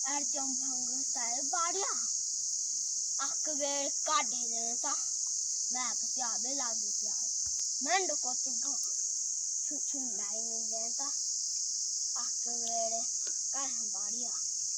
अर्जम भंग सारे बाड़िया अक वेड़ काढ़े देता मैं क्या बे लागू क्या मैं को तू छुछु नहीं नहीं देता अक वेड़ काढ़े बाड़िया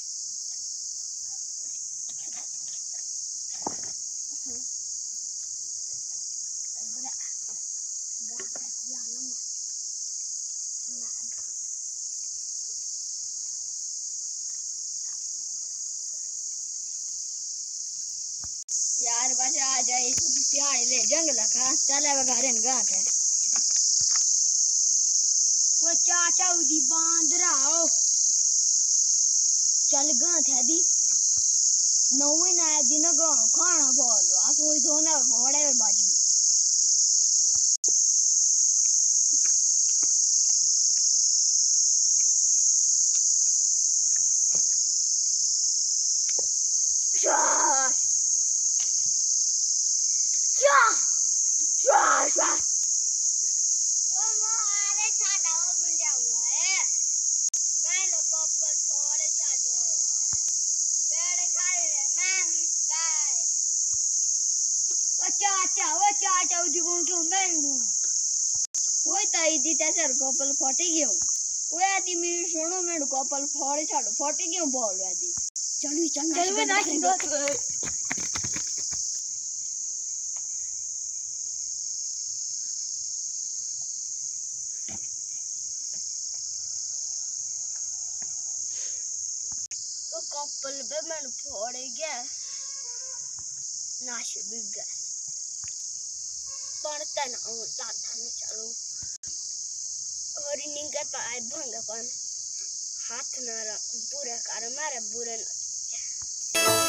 यार बस आ जाए प्यार ले जंगल का चले वगारे न गांठ है वो चाचा उदी बांध रहा हो चल गांठ है दी नौवे ना दिन गांव खाना बोलो आ सोई धोना घोड़े में बाजू चाचा उदी कौन क्यों बैठू वो ताई दी तेरे कपल फटे गयो वो आदि मेरी सुनो मेरे कपल फोड़े छाड़ो फटे क्यों बोल आदि चल चल ना तो कपल पे मैंने फोड़े गया नाश बिग गया पढ़ता ना हूँ लाता ना चलो और इन्हीं का पाए भंगा पन हाथ ना पूरा कर मारे बुरे ना